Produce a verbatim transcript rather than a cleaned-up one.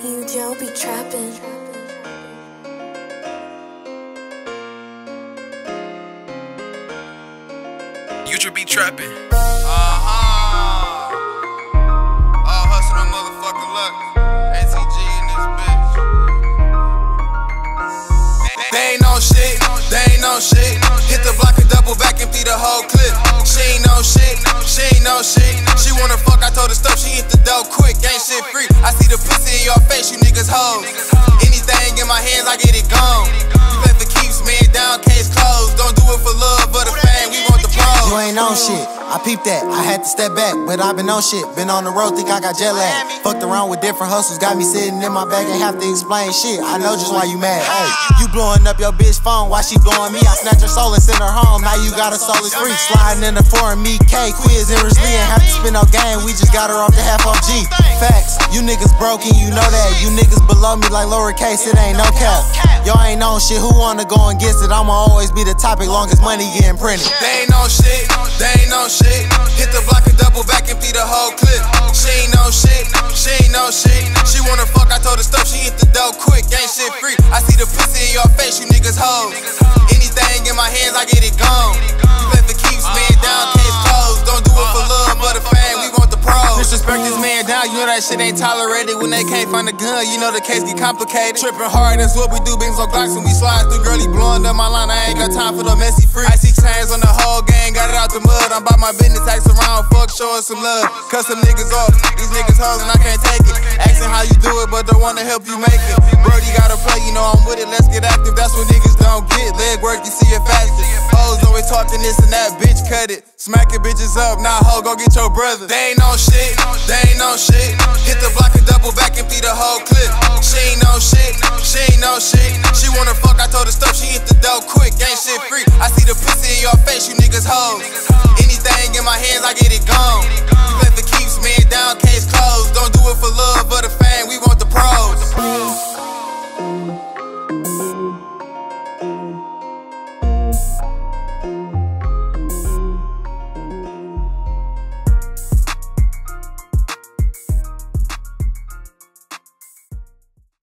You Joe be trapping. You should be trapping. Uh-huh. All hustle and motherfucking luck. A T G in this bitch. They ain't no shit, they ain't no shit. Hit the block and double back and feed the whole clip. She ain't no shit, she ain't no shit. She wanna fuck, I told her stuff, she hit the dough quick. Ain't shit free, I see the pussy in your face, you niggas hoes. Anything in my hands, I get it gone. You play for keeps, man down, case closed. Don't do it for love, but the fame, we want the pros. You ain't on shit, I peeped that, I had to step back, but I been on shit. Been on the road, think I got jet lag. Fucked around with different hustles, got me sitting in my bag, ain't have to explain shit. I know just why you mad. Hey, you blowing up your bitch phone, why she blowing me? I snatch her soul and send her home, now you got a soulless freak. Sliding in the foreign, me, K, Quizzy, and Lee, ain't have to spin no game, we just got her off the half O G. Facts, you niggas broken, you know that. You niggas below me like lowercase, it ain't no cap. Y'all ain't on shit, who wanna go and get it? I'ma always be the topic, long as money getting printed. They ain't no shit, they ain't no shit. Hit the block and double back and feed the whole clip. She ain't no shit, she ain't no shit. She wanna fuck, I told her stuff, she hit the dough quick. Ain't shit free, I see the pussy in your face, you niggas hoes. Anything in my hands, I get it gone. You play for keeps, man down, case closed. Don't do it for love, but the fame, we want the pros. Disrespect this man down, you know that shit ain't tolerated. When they can't find a gun, you know the case get complicated. Tripping hard, that's what we do, beams on Glocks and we slide through. Girlie blowing up my line, I ain't got time for the messy free. I see chains on the whole gang, got it out the mud. I'm about my business, tax around, fuck, show us some love. Cut some niggas off, these niggas hoes and I can't take it. Asking how you do it, but don't wanna help you make it. Brody gotta play, you know I'm with it, let's get active. That's what niggas don't get, leg work, you see it faster. Hoes always talking this and that, bitch cut it. Smacking bitches up, nah ho, go get your brother. They ain't no shit, they ain't no shit. Hit the block and double back and feed the whole clip. She ain't no shit, she ain't no shit. She wanna fuck, I told her stuff, she hit the dough quick. Ain't shit free, I see the pussy in your face, you niggas hoes. Anything in my hands, I get it gone. You play for keeps, man down, case closed. Don't do it for love, but the fame, we want the